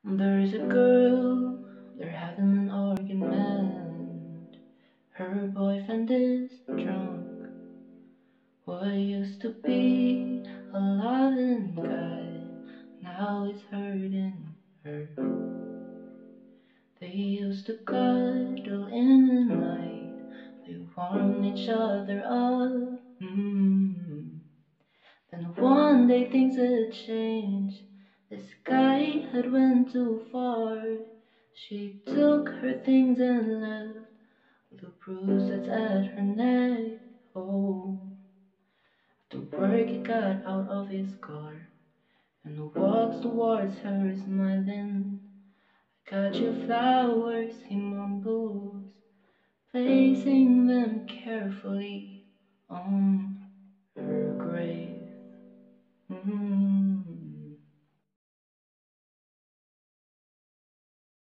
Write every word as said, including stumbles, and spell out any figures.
There's a girl, they're having an argument. Her boyfriend is drunk. What used to be a loving guy now is hurting her. They used to cuddle in the night, they warmed each other up. Mm. Then one day things had changed. This guy had went too far. She took her things and left with a bruise that's at her neck. Oh, after work he got out of his car and walks towards her smiling. I got you flowers, he mumbles, placing them carefully on